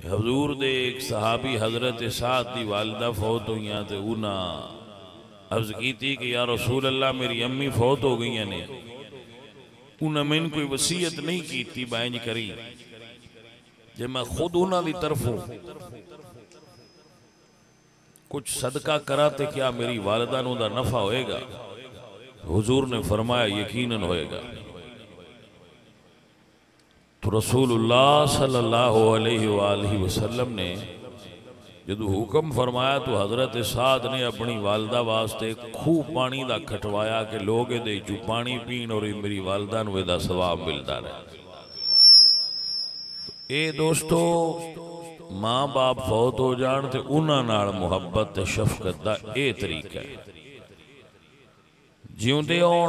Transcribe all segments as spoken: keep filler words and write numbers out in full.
हजूर दे एक सहाबी हजरत साद दी वालिदा फौत हुई तो उन्हें अर्ज की कि या रसूल अल्लाह मेरी अम्मी फौत हो गई ने, उन्हें मैंने कोई वसीयत नहीं की बैंज करी जे मैं खुद उन्होंने तरफों कुछ सदका करा तो क्या मेरी वालिदा नूं दा नफा होएगा? हुजूर ने फरमाया यकीनन होएगा। तो रसूलुल्लाह सल्लल्लाहु अलैहि वालैहि वसल्लम ने जदों हुक्म फरमाया तो हजरत साद ने अपनी वालदा वास्ते खूब पानी का खटवाया कि लोग ये चू पानी पीन और मेरी वालदा नूं इहदा सवाब मिलता रहे। ए दोस्तों, माँ बाप फौत हो जान ते उन्हां नाल मुहब्बत ते शफकत दा ए तरीका है। जिउंदे होण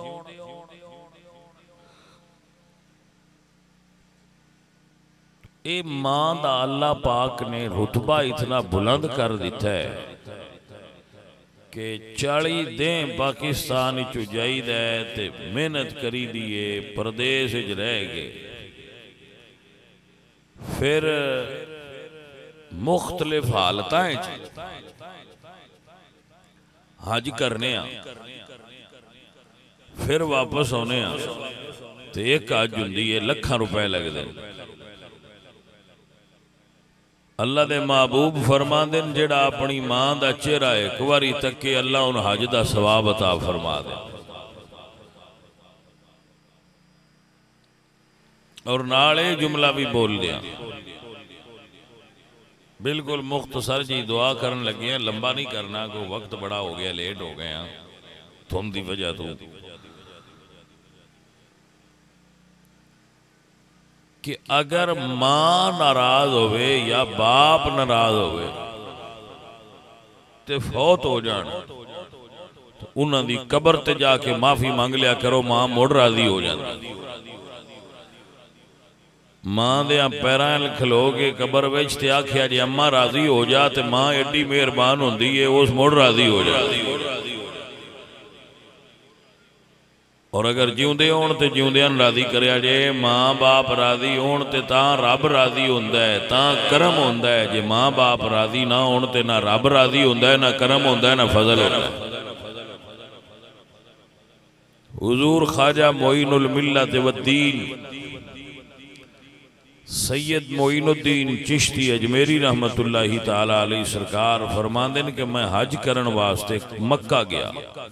ए मां दा अल्लाह पाक ने रुतबा इतना बुलंद कर दिता है कि चाली दें पाकिस्तान चो जाइदा है ते मेहनत करी दिए परदेश च रह गए, फिर मुख्तलिफ हालतां हज करने फिर वापस आने तो एक हज हुंदी है लखां रुपए लगते हैं। अल्लाह दे महबूब फरमांदे ने जेड़ा अपनी मां दा चेहरा एक बारी तके अल्लाह उन हज दा सवाब अता फरमा दे। और नाल ये जुमला भी बोल दिया, बिल्कुल मुख्तसर जी दुआ करन लगे हैं, लंबा नहीं करना को वक्त बड़ा हो गया, लेट हो गए हैं धुंध की वजह तो। कि अगर मां नाराज होवे या बाप नाराज होवे ते फौत हो जान तो उन्हां दी कबर ते जाके माफी मांग लिया करो, मां मुड़ राजी हो जाती। मां दे पैरां खलो के कबर विच ते आख्या जे अम्मा राजी हो जा ते मां एडी मेहरबान होंदी है उस मुड़ राजी हो जाती। और अगर जिउंदे होण ते जिउंदियां राजी करया जे, मां बाप राजी होण ते तां रब राजी हुंदा है, तां करम हुंदा है। जे मां बाप राजी ना होण ते ना रब राजी हुंदा है, ना करम हुंदा है, ना फजल हुंदा है। हुजूर ख्वाजा मोइनुल मिल्लत वद्दीन सैयद मोइनुद्दीन चिश्ती अजमेरी रहमतुल्लाहि ताला अलैहि सरकार फरमांदे ने कि मैं हज करन वास्ते मक्का गया।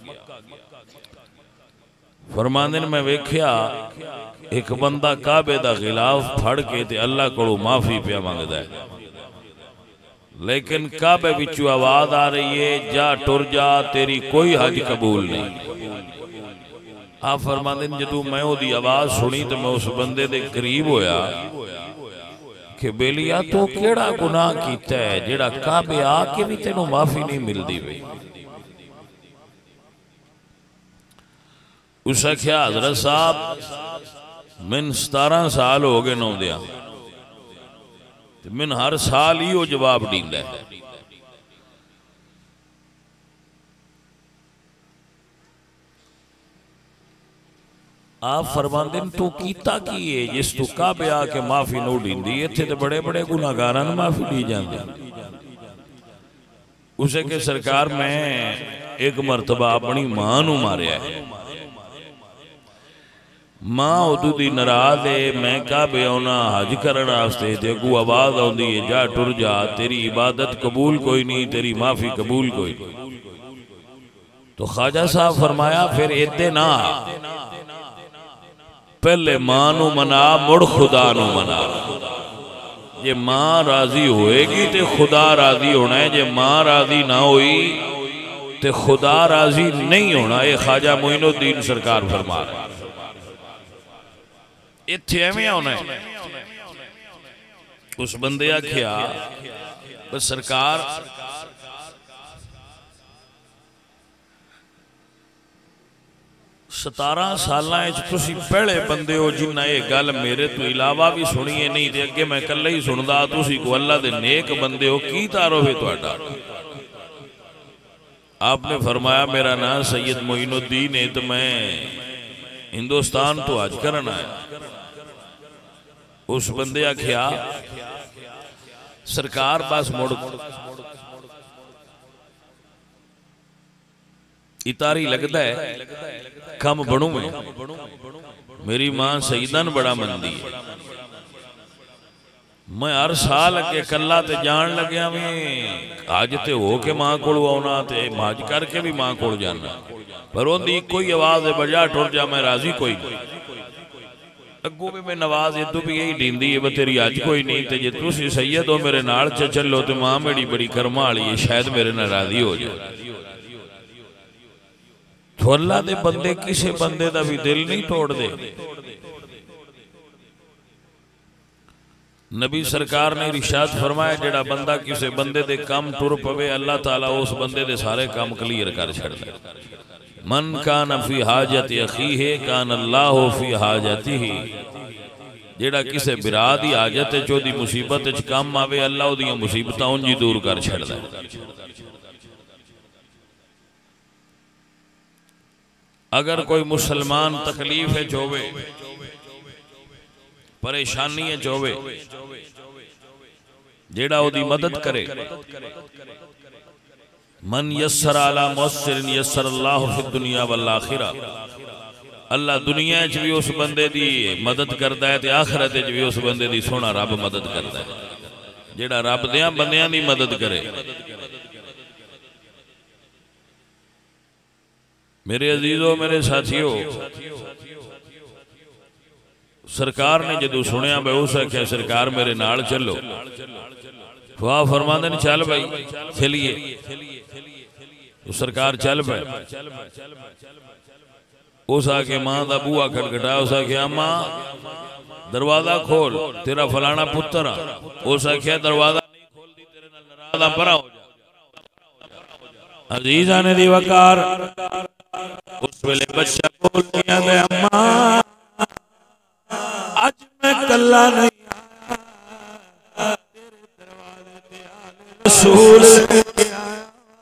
फरमांदे ने मैं वेख्या एक बंदा काबे दा खिलाफ फड़ के ते अल्लाह कोलों माफी पिया मंगदा है, लेकिन काबे विचों आवाज आ रही है जा टुर जा तेरी कोई हज कबूल नहीं। आप फरमांदे ने जदों मैं ओदी आवाज सुनी तो मैं उस बंदे दे करीब होया कि बेलिया तो केड़ा गुनाह कीता है जेड़ा काबे आके भी तेनों माफी नहीं मिलती पई। उस आख्या हजरत साहब मैन सतारह साल हो गए नौंदिया, मैन हर साल ही वो जवाब दींदा है। आप फरमांदे तू कीता की है जिस तू काबे आके माफी नहीं दींदी? इत्थे तो बड़े बड़े गुनाहगारां नूं माफी दी जांदी। उसे के सरकार मैं एक मरतबा अपनी मां नूं मारिया है, मां उदू दी नाराज है, मैं काबे आना हज करन वास्ते ते अगू आवाज आउंदी है जा टुर जा तेरी इबादत कबूल कोई नहीं, तेरी माफी कबूल कोई नहीं। तो ख्वाजा साहब फरमाया फिर इदे ना पहले मां नू मना मुड़ खुदा नू मना। जे मां राजी होएगी तो खुदा राजी होना है, जे मां राजी ना हुई तो खुदा राजी नहीं होना। ये ख्वाजा मोइनुद्दीन सरकार फरमा रहे इत्थे एवें होना है। उस बंदे आख्या बस सरकार सतारह साल पहले बंदे हो जिन्ना ये गल मेरे तो इलावा भी सुनी है, नहीं तो अगे मैं कला ही सुनता। तुसी को अल्लाह दे नेक बंदे हो, की तारुफ है तुहाडा? आपने फरमाया मेरा नाम सैयद मोइनुद्दीन है तो मैं हिंदुस्तान तो हज करन आया। उस बंदे आख्या सरकार बस मुड़ इतारी लगता है कम बनू में। मेरी मां सईदन बड़ा मनदी है। मैं हर साल अगे कला ते जान लग्या में अज ते हो के मां को आना ते मज करके भी मां को जाना, पर उनकी कोई आवाज बजा टुर जा मैं राजी कोई नहीं। अगू भी मैं नवाज इदू भी यही डींदी है तेरी अज कोई नहीं, तो जे तुसी सैयद हो मेरे नाल च चलो तो मां मेरी बड़ी कर्मा वाली है, शायद मेरे नाल राजी हो जाए। तो अल्लाह दे बंदे किसी बंदे का भी दिल नहीं तोड़ते। नबी सरकार ने इरशाद फरमाया जेड़ा बंदा किसी बंदे दे काम टुर पवे अल्लाह ताला उस बंदे दे सारे काम क्लियर कर छड़दा है। मन कान फी हाजत अखीहे कान अल्लाह फी हाजतिही। जेड़ा किसी बिरा दी हाजत च ओदी मुसीबत च काम आवे अल्लाह ओदियां मुसीबतां उंज ही दूर कर छड़दा है। अगर कोई मुसलमान तकलीफ च होवे परेशानी च होवे जेड़ा ओदी मदद करे, मन यस्सर अला मुस्सिरिन यस्सर अल्लाहु फिद दुनिया वल आखिरा। अल्लाह दुनिया च भी उस बंदे दी मदद करता है ते आखिरत च भी उस बंदे दी सोना रब मदद करता है जेड़ा रब दियां बंदियां दी मदद करे। मेरे अजीजों मेरे साथियों, सरकार ने जदों सुनिया मैं उस आख्या सरकार मेरे नाल चलो, वाह फरमांदे ने चल भाई चलिए। तो सरकार चल पे उस आके मां का बूहा खटखटाया। उस आख्या अम्मा दरवाजा खोल तेरा फलाना पुत्र आ। उस आख्या दरवाजा नहीं खोलदी तेरे नाल नाराज आ, परा हो जा। अजीजा ने दी वकार उस वेले बच्चा बोल गया दे अम्मा आज मैं कल्ला नहीं आया तेरे दरवाजे ते आले रसूल लेके आया।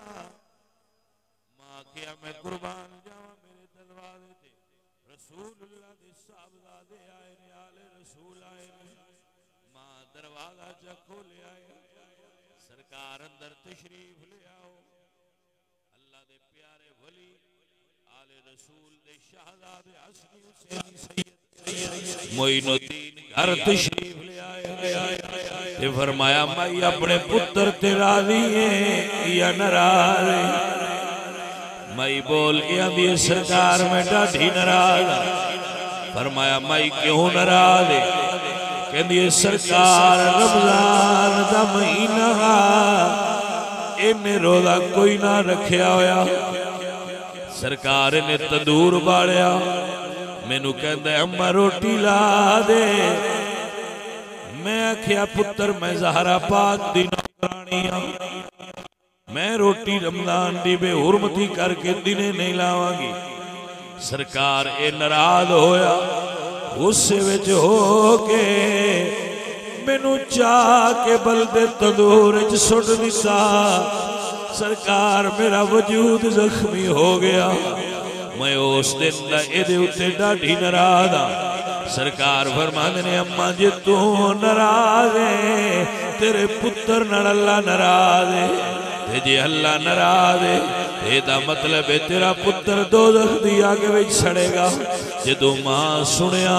मां क्या मैं कुर्बान जावां मेरे दरवाजे ते रसूलुल्लाह दे साहबजादे आए ने आले रसूल आए ने। मां दरवाजा जा खोलिया सरकार अंदर तशरीफ ले आओ। अल्लाह दे प्यारे वली आले रसूल दे शहजादे असली हुसैनी सैयद मोइनुद्दीन घर तशरीफ ले आए ते फरमाया माई अपने पुत्र ते राजी है या नाराज है। माई बोल के आंदी सरकार मैं ढाडी नाराज। फरमाया माई क्यों नाराज है? कहंदी सरकार रमजान दा महीना इन्हें रोजा कोई ना रखिया होया। सरकार ने तंदूर बालिया मैनू कहंदा अम्मा रोटी ला दे। मैं आख्या पुत्र मैं ज़हरा पाक दी नौकरानी हां, मैं रोटी रमजान दी बेहुरमती करके दिने नहीं लावांगी। सरकार ए नाराज होया, गुस्से विच हो के मैनू चाह के बलदे तंदूर च सुट दिता। सरकार मेरा वजूद जख्मी हो गया। मैं उस दिन दा इहदे उत्ते ढाडी नाराज हां। सरकार फरमांदे ने अम्मा जे तू नाराज है तेरे पुत्र नाल अल्लाह नाराज है, ते जे अल्लाह नाराज है एदा मतलब है तेरा पुत्र दोज़ख दी अग विच सड़ेगा। जदों मां सुनिया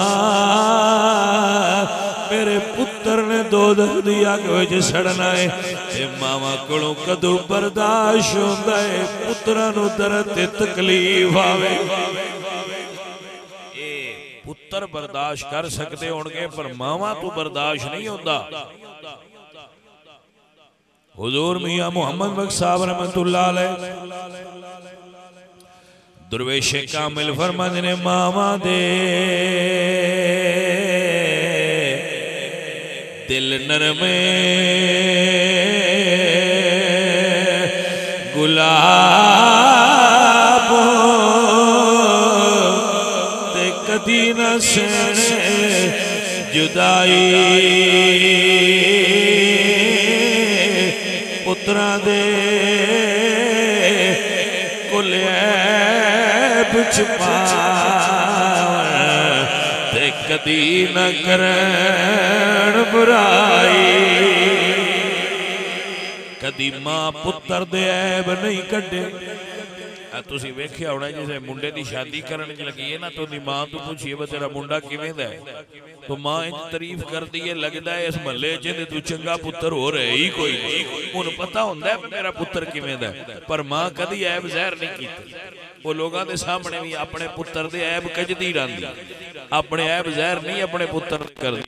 मेरे पुत्र ने दोज़ख दी अग विच सड़ना है ते मावां कोलों कदों बर्दाश्त होंदा है पुत्रां नूं दर्द ते तकलीफ आवे। पुत्र बर्दाश्त कर सकते होंगे पर मावां तो बर्दाश्त नहीं होता। हुजूर मियां मोहम्मद बख्श साहब रहमतुल्लाह अलैह दुर्वेश कामिल फरमाते ने मावां दे दिल नरमे गुलाब ते कदी न सहने जुदाई। पुत्रा दे कुल ऐब छुपावन ते कदी न करन बुराई। कदी मां पुत्र दे ऐब नहीं कड्डे। तुसी वेख्या होना जिसे मुंडे दी शादी करने लगी है ना तो मां तू पूछिए वे तेरा मुंडा किवें दा है तो मां इंज तारीफ करदी है लगदा है इस महल्ले च तू चंगा पुत्र हो रहे ही कोई नहीं। उन्हें पता होंदा है मेरा पुत्र किवें दा है पर मां कदी ऐब ज़ाहिर नहीं कीती। वो लोगों के सामने भी अपने पुत्र दे ऐब कजदी रहंदी अपने ऐब ज़ाहिर नहीं अपने पुत्र करदी।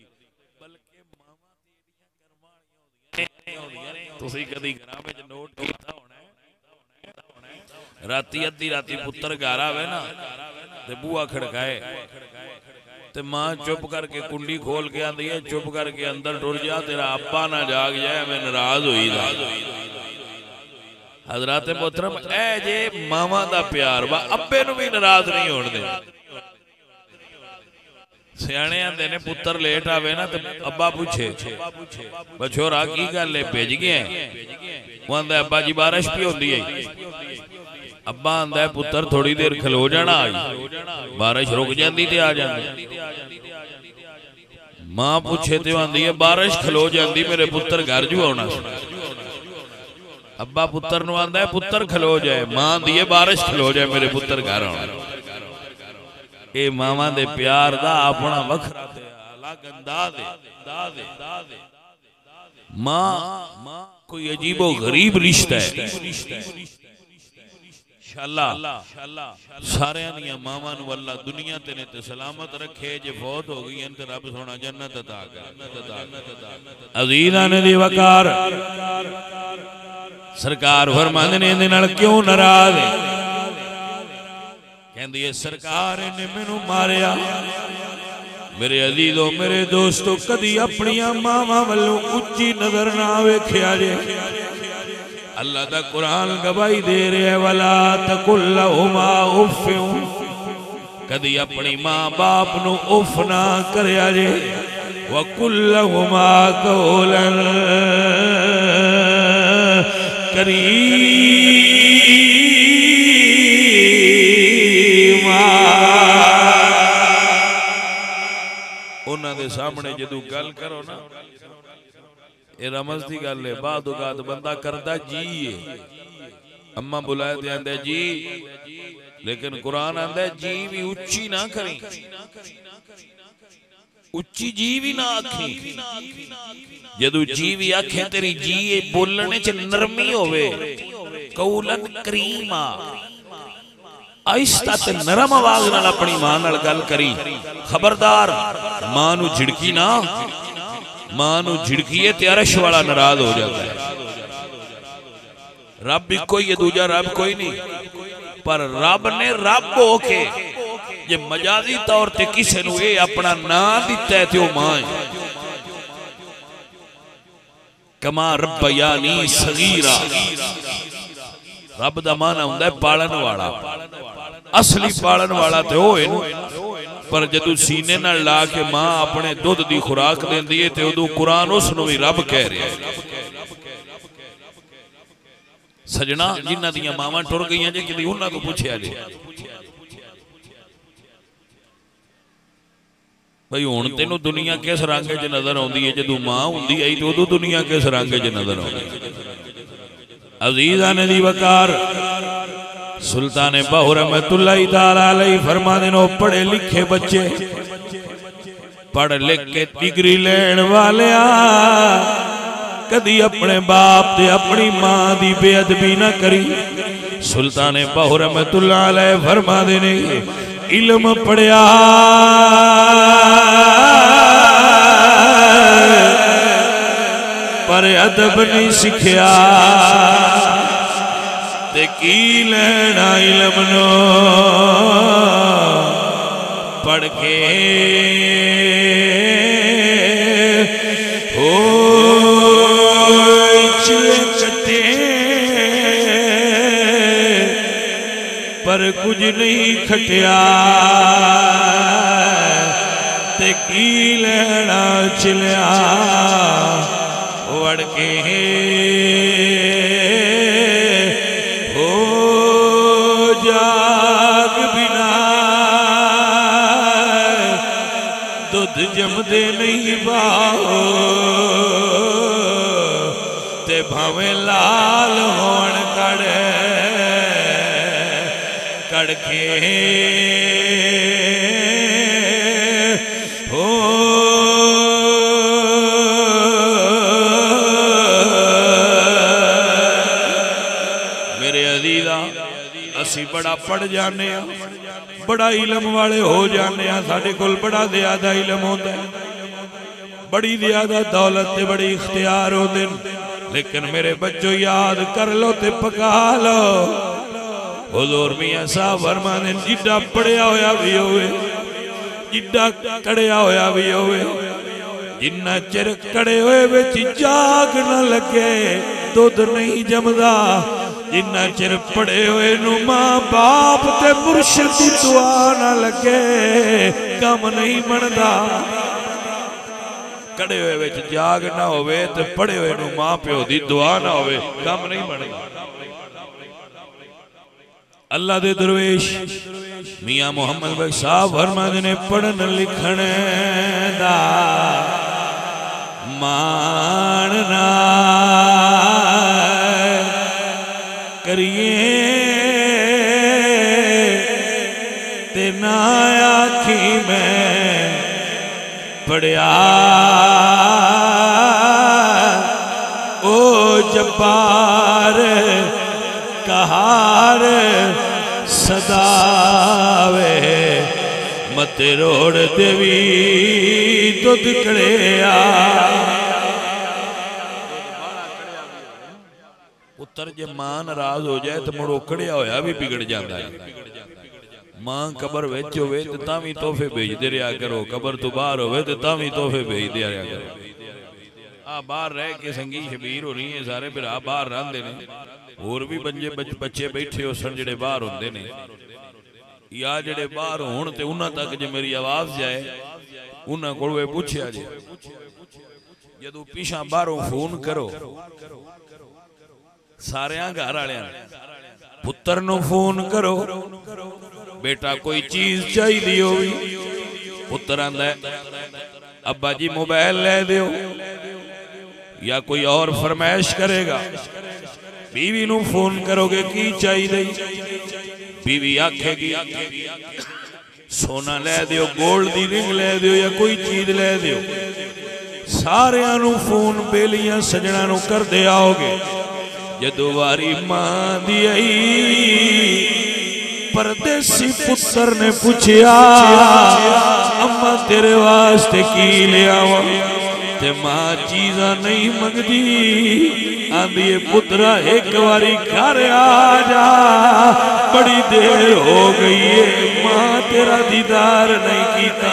तुसी कदी घरां विच नोट कीता होना राती अद्धी राती पुत्र घर आवे ना ते बूहा खड़काए ते मां चुप करके कुंडी खोल के आंदी है चुप करके अंदर टुर जा तेरा अब्बा ना जाग जाए मैं नाराज होई दा। हजरत मोहतरम ए जे मावा दा प्यार वा अब्बे नूं भी नाराज नहीं होण दे। सियाणे आंदे ने पुत्र लेट आवे ना ते अब्बा पूछे बछोरा की गल है भेज गए वो आंदा अब्बा जी बारिश भी होंदी है। अब्बा आंदा है पुत्र थोड़ी देर खलो जाना आई बारिश रुक जाती ते आ जाती। मां पूछे तो आंदी है बारिश खलो जाती मेरे पुत्र घर जू आना। अब्बा पुत्र नु आंदा है पुत्र खलो जाए मां आंदी है बारिश खलो जाए मेरे पुत्र घर आना। ये मावां दे प्यार दा अपना वखरा ते अलग अंदाज है। मां कोई अजीबो गरीब रिश्ता है। सारे मावां नूं अल्लाह दुनिया ते ने ते सलामत रखे जे फौत हो गई ते रब सोना जन्नत अता करे। अजीज़ां ने दी वकार सरकार फरमांदे ने इहदे नाल क्यों नाराज है कहंदी है सरकार ने मैनू मारिया। मेरे अजीजों मेरे दोस्तों कदी अपनी मावां वल्लों उच्ची नजर ना वेख्या जे। अल्लाह दा कुरान गवाही दे रहा है वला तकुल लहुमा उफ़ कदी अपनी मां बाप नू उफ़ ना करया जे वकुल लहुमा कौलन करीमा। उन्हां दे सामने जदों गल करो ना ये रमज की गल है बाद उगात बंदा करदा जी है अम्मा बुलाए ते आंदे जी लेकिन कुरान आंदा जी भी उच्ची ना करी उच्ची जी भी ना आखी। जदों जी भी आखे तेरी जी बोलने च नरमी होवे कौलन करीमा आहिस्ता ते नरम आवाज नाल अपनी मां नाल गल करी। खबरदार मां नू झिड़की ना मां नू झिड़कीए ते अरश वाला नाराज हो जाता है। रब भी कोई है दूजा रब कोई नहीं पर रब ने रब होके जे मजाजी तौर ते किसी नू ये अपना नाम दिता है ते ओ मां है। कमा रब्बयानी सगीरा रब दा माना हुंदा है पालन वाला असली पालन वाला ते ओ है पर जदों सीने नाल ला के मां अपने दुध की खुराक देंदी है ते उदों कुरान उस नूं भी रब कह रहा है। सजना जिन्हां दियां मावां टुर गईयां जे कदी उन्हां को पुछया जे भाई हुण तैनूं दुनिया किस रंग च नजर आउंदी है जदों मां हुंदी आई ते उदों दुनिया किस रंग च नजर आउंदी। अजीज़ां ने दी वकार सुल्तान बाहु रहमतुल्लाहि ताला अलैहि फरमाते ने पढ़े लिखे बच्चे पढ़ लिख के डिग्री लेने वाले कदी अपने बाप ते अपनी मां दी बेअदबी ना करी। सुल्तान बाहु रहमतुल्लाहि अलैहि फरमाते ने इल्म पढ़िया पर अदब नहीं सीखिया ते की लेना इल्म नो पढ़ के हो चिले कटे पर कुछ नहीं खटिया ते की लेना चिलिया वड़ के हो जाग बिना दुध जमदे नहीं बाओ ते दे भावे लाल होण कड़ कड़के हो मेरे अजीजा असी बड़ा पढ़ जाने बड़ा इलम वाले हो जाने साडे कोल बड़ा ज्यादा इलम होता है बड़ी ज्यादा दौलत ते बड़ी इख्तियार होते लेकिन मेरे बच्चों याद कर लो ते पका लो हुजूर मियां साहब फरमाने जिड्डा पढ़िया होया भी होवे जिड्डा कड़िया होया भी होवे जिन्ना चिर कड़े होए विच जाग न लगे दुध नहीं जमदा जिन्ना चिर पड़े हुए नू मां बाप ते मुर्शिद दी दुआ ना लगे कम नहीं बनदा कड़े हुए विच जाग ना होवे ते पड़े हुए नू मां प्यो दी दुआ ना होवे कम नहीं बनदा अल्लाह दे दरवेश मियां मोहम्मद भाई साहब फरमाते ने पढ़न लिखण दा मानना करिए ते ना आखी मैं पढ़िया ओ जब्बार कहार सदावे मत रोड़ देवी दुध कड़िया पुत्र जे मां नाराज हो जाए तो मुड़ ओकड़िया होया भी बिगड़ जाता है मां कबर विच होवे ते तां भी तोहफे भेजदे रहा करो कबर तो बाहर होवे ते तां भी तोहफे भेजदे रहा करो आ बाहर रह के संगी शबीर हो रही है सारे भरा बाहर रहंदे ने होर भी बंजे बच्चे बैठे हो सन जेड़े बाहर होंदे ने या जेड़े बाहर होण ते उन्हां तक जे मेरी आवाज जाए उन्हां कोल वे पुछया जे जदों पिछां बाहरों फोन करो सारे घर वाले पुत्र नु फोन करो बेटा कोई चीज चाहिए होगी पुत्र आंदा अब्बा जी मोबाइल ले दो या कोई और फरमाइश करेगा बीवी नु फोन करोगे की चाहिए बीवी आखेगी सोना ले दो गोल्ड दी रिंग ले दो या कोई चीज ले दो सारे नु फोन बेलियां सजना नु कर दे आओगे जदों वारी मां दी आई परदेसी पुत्र ने पूछया अम्मा तेरे वास्ते की ले आवा ते मां चीज़ा नहीं मंगदी आंदी पुत्रा एक बारी घर आ जा बड़ी देर हो गई है मां तेरा दीदार नहीं कीता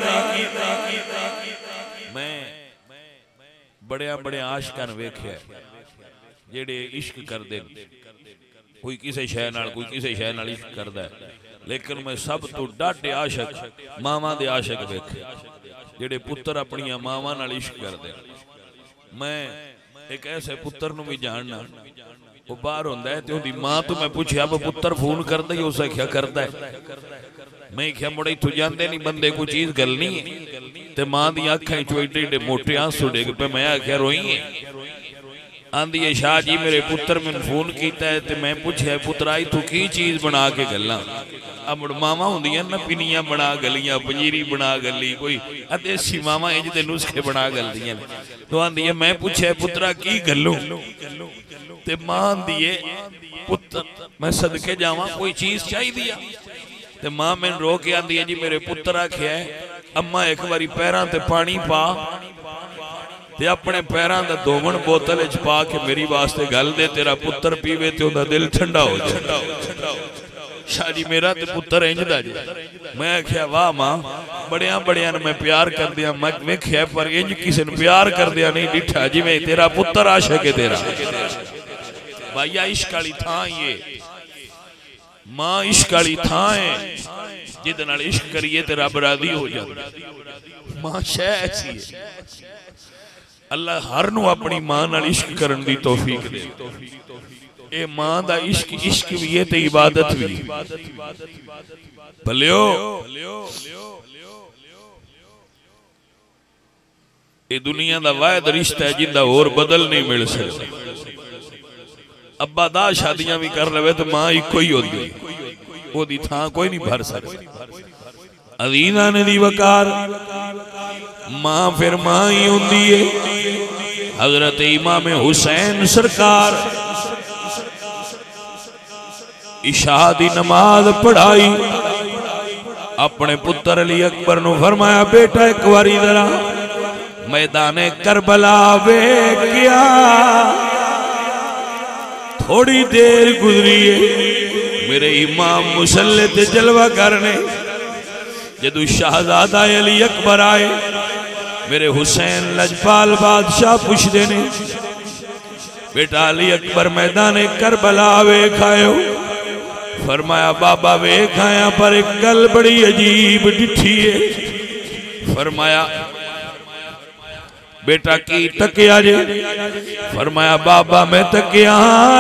मैं बड़े बड़े आशिकां वेख्या जेड़े इश्क करदे कोई किसी शय नाल कोई किसी शय नाल इश्क करदा है लेकिन मैं सब तो डाटे आशिक मावां दे आशिक वेखे जेड़े पुत्र अपनियां मावां नाल इश्क करदे मैं एक ऐसे पुत्र नूं भी जानना वो बाहर होंदा है ते ओदी मां तो मैं पूछया वो पुत्र फोन करदा ही उस क्या करदा है मैं क्या मुड़े इत्थों जांदे नहीं बंदे कोई चीज गलनी है ते मां दी अखां चों एडे एडे मोटे आंसू डिग पे मैं आख्या रोई है आंदी है शाह जी मेरे पुत्र मैंने फोन किया है तो मैं पूछया पुत्र आई तू की चीज बना के गल्ला अब मुड़ मावा होंदियां ना पिनियां बना गलियां पंजीरी बना गली कोई देसी मावा इंज दे नुस्खे बना गलदियां तो आंदी है मैं पूछया पुत्रा की गल्लू ते मां आंदी है पुत्र मैं सदके जावां कोई चीज चाहिदी आ ते मां मैनूं रो के आंदी है जी मेरे पुत्र आख्या है अम्मा एक बारी पैरां ते पानी पा ते अपने पैरां दा धोवन बोतल च पा के मेरी वास्ते गल दे तेरा पुत्र पीवे ते ओदा दिल ठंडा हो जाए शाह जी मेरा ते पुत्र इंज दा जी मैं आख्या वाह मां बड़ियां बड़ियां मैं प्यार कर दिया मैं वेख्या पर इंज किसी ने प्यार कर दिया नहीं डिठा जिवें तेरा पुत्र आशिक है तेरा भाईया इश्क वाली थां ये मां इश्क वाली थां है जिदे नाल इश्क करिए ते रब राजी हो जांदा मां शै ऐसी है अल्लाह हर नू अपनी मां नाल इश्क करन दी तौफीक दे ए मां दा इश्क इश्क भी है ते इबादत भी भलियो ए दुनिया दा वाहिद रिश्ता है जिंदा और बदल नहीं मिल सकता अब्बा दा शादियां भी कर लवे तो मां इको ही होती, ओदी थां कोई नहीं भर सकता। अजीज़ां ने दी वकार मां फिर मां ही होती है। हजरत इमाम हुसैन सरकार इशा दी नमाज पढ़ाई, अपने पुत्र अली अकबर नू फरमाया बेटा एक बारी जरा मैदाने करबला वेख्या। थोड़ी देर गुजरी है, मेरे इमाम मुसल्ले ते जलवा करने, जदू शाहजादा अली अकबर आए, मेरे हुसैन लजपाल बादशाह पूछते ने बेटा अली अकबर मैदाने करबला वेखायो? फरमाया बाबा वेखाया पर एक गल बड़ी अजीब डिठी है। फरमाया बेटा की तकिया जे? फरमाया बाबा मैं तकिया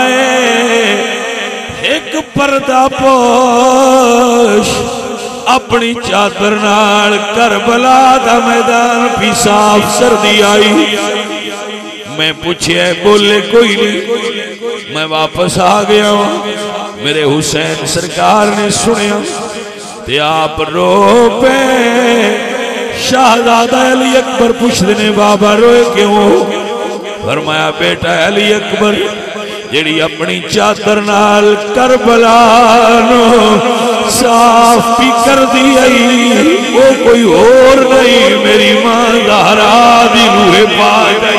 एक पर्दा पोश अपनी चादर नाल करबला दा मैदान भी साफ सर्दी आई। मैं पूछे बोले कोई नहीं, मैं वापस आ गया हूं। मेरे हुसैन सरकार ने सुनिया ते आप रो पे। शाहजादा अली अकबर पूछते ने बाबा रोए क्यों? फरमाया बेटा अली अकबर जेड़ी अपनी चादर नाल करबला नो साफ भी कर दी आई, वो कोई और नहीं मेरी मां ज़हरा दी रूहे पाक आई।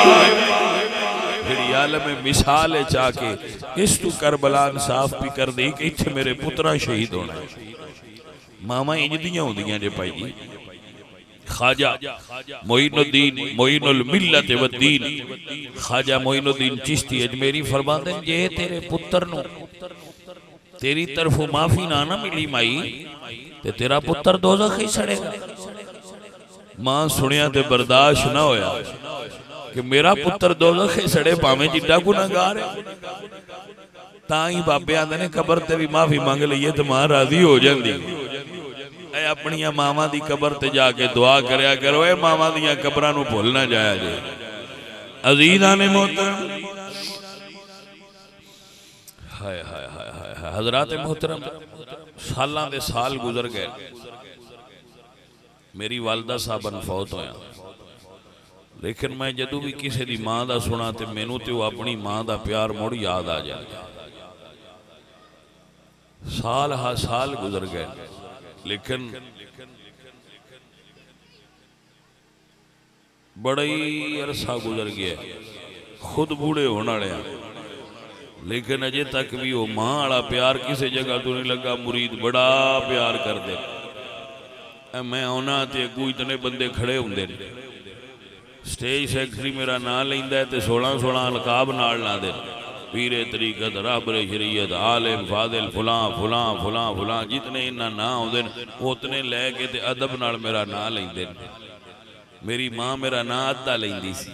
में मिसाल चाके इस तू करबला साफ भी कर दी कि इत्थे मेरे पुत्रा शहीद होना। मामा इंज दियां होंदियां जे भाई जी। ख्वाजा मोइनुद्दीन मोइनुल मिल्लत वद्दीन ख्वाजा मोइनुद्दीन चिश्ती अजमेरी फरमाते हैं जे तेरे पुत्र नु तेरी तरफों माफी ना ना मिली माई ते तेरा पुत्र दोज़ख ही सड़ेगा। मां सुनिया ते बर्दाश्त ना होया कि मेरा पुत्र दोज़ख ही सड़े भावें जिड्डा गुनाहगार है। ताई बाबे आंदे ने कबर ते भी माफी मांग लईए तो मां राजी हो जाती। अपनी मावां दी कबर ते जाके दुआ करया करो, ए मावां दियां कबरां नूं भुल ना जाया जे। अजीज़ां ने मोहतरम हाय हाय हाय हाय हज़रात मोहतरम सालां दे साल गुजर गए। मेरी वालदा साहबन फौत होया, लेकिन मैं जदों भी किसी दी मां दा सुना ते मैनू ते अपनी मां दा प्यार मुड़ याद आ जाए। साल हा साल गुजर गए, लेकिन बड़ा ही अरसा गुजर गया, खुद बूढ़े होने वाले, लेकिन अजे तक भी वो मां वाला प्यार किसी जगह तो नहीं लगा। मुरीद बड़ा प्यार कर दे। मैं आना तो अगू इतने बंदे खड़े होंगे, स्टेज सैकटरी मेरा नाम लेंदा है तो सोलह सोलह अलकाब नाल ला दे, पीरे तरीकत राबरे शरीयत आलिम फादिल फुलां फुलां फुलां फुलां जितने इन्ना ना आउंदे उतने लैके ते अदब नाल मेरा नाम लेंदे। मेरी मां मेरा नाम अद्धा लेंदी सी,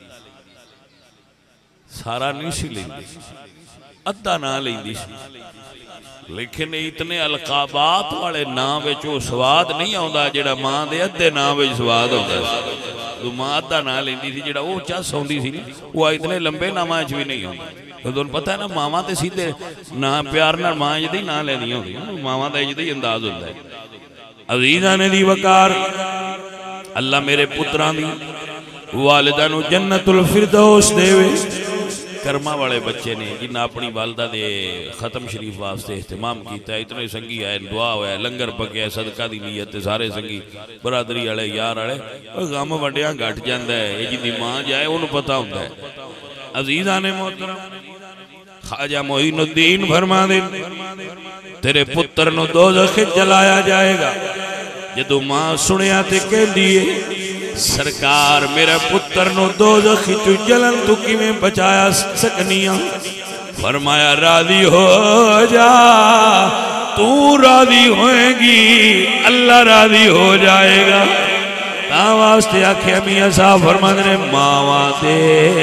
सारा नहीं सी लेंदी, अद्धा नाम लेंदी सी। लेकिन इतने अलकाबात वाले नाम विच वो स्वाद नहीं आउंदा जेड़ा मां दे अद्धे नाम विच स्वाद आउंदा सी। तो मां अद्धा नाम लेंदी सी, जेड़ा वो चस आउंदी सी वो इतने लंबे नामां च भी नहीं आउंदा। तुहानूं पता है ना मावां ते सीधे ना प्यार नाल मां इहदे ही नाम लैंदियां होंदियां, मावां दा इहदे ही अंदाज हुंदा है। अज़ीज़ां ने दी वकार अल्लाह मेरे पुत्रां दी वालिदा नूं जन्नतुल फिरदौस देवे। कर्मा वाले बच्चे ने जिन्हें अपनी वालदा दे खत्म शरीफ वास्ते इहतमाम किया। इतने संगी आए, दुआ होया, लंगर पकया, सदका दी नीयत सारे संगी बरादरी वाले यार वाले। गम वंडिया घट जाता है, ये जिंदी मां जाए उन्होंने पता होंदा है। अज़ीज़ां ने मोहतरम ख्वाजा मोइनुद्दीन फरमा दे तेरे पुत्र नूं दोज़ख जलाया जाएगा। जदों मां सुनिया ते कहंदी है सरकार मेरे पुत्र नूं दोज़ख चों जलन तू किवें बचाया सकनिया? फरमाया राजी हो जा, तू राजी होएगी अल्लाह राजी हो जाएगा। ता वास्ते आखे मियां साहब फरमांदे ने मावां दे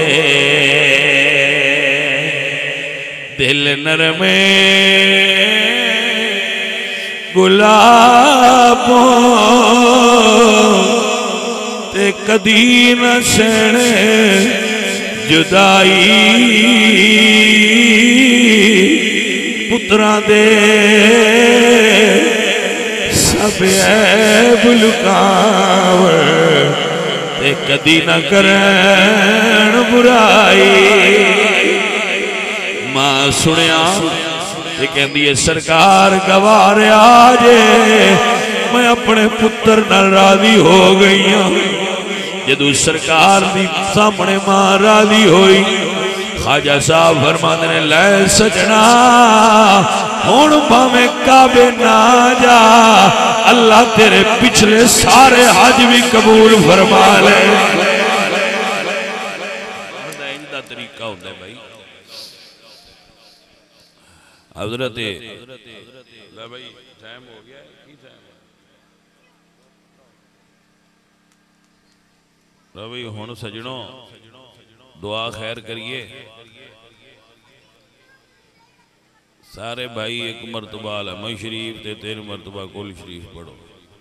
दिल नरमे गुलाबों ते कदी न सहने जुदाई। पुत्रां दे सब ऐब लुकाव ते कदी न करन बुराई। मां सुनिया ते कहंदी है सरकार गवारिया जे मैं अपने पुत्र नाल राजी हो गई हूं। जदों सरकार दी सामने मां राजी होई ख्वाजा साहब फरमाते ने लै सजना हुण भावें काबे ना जा अल्लाह तेरे पिछले सारे हज भी कबूल फरमा ले। इंदा तरीका होता है भाई। हजरत भाई टाइम हो गया भाई हुण सजणो दुआ खैर करिए सारे भाई एक मरतबा लम्हा शरीफ ते तीन मरतबा कुल शरीफ पढ़ो।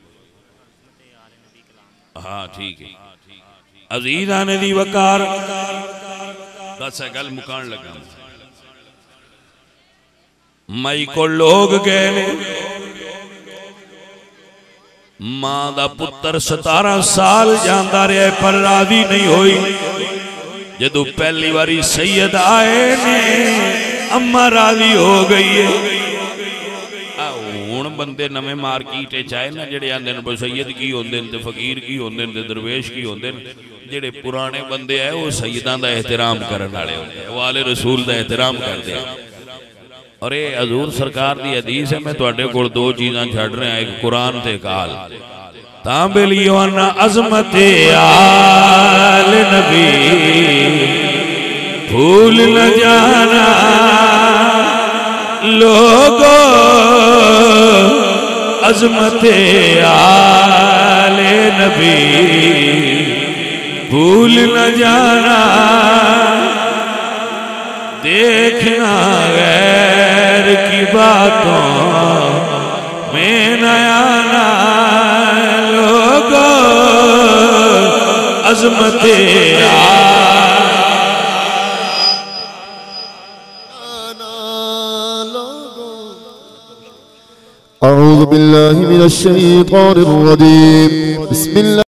हाँ ठीक है अजीज आने दी वकार दस गल मुकान लगा। मई को लोग गए ने मां दा पुत्र सतारह साल जांदा रहा पर राजी नहीं हुई। जदों पहली बारी सैयद आए ने अम्मा राजी हो गई है। हुण बंदे नवे मार्केट आए ना जेड़े आंदे ने सैयद की होंदे ने फकीर की होंदे ने दरवेश की होंदे ने। जेड़े पुराने बंदे है वो सैयदां दा एहतराम करने वाले होंदे वाले रसूल दा एहतराम करते हैं। और ये हजूर सरकार दी हदीस है। मैं तुहाडे कोल दो चीज़ां छड्ड रहा एक कुरान ते काल तांबेलियो न अजमत आल नबी भूल न जाना लोगो अजमत आल नबी भूल न जाना। देखना गैर की बातों में नया ना लोगो अजमत अऊज़ु बिल्लाहि मिनश शैतानिर रजीम बिस्मिल्लाह।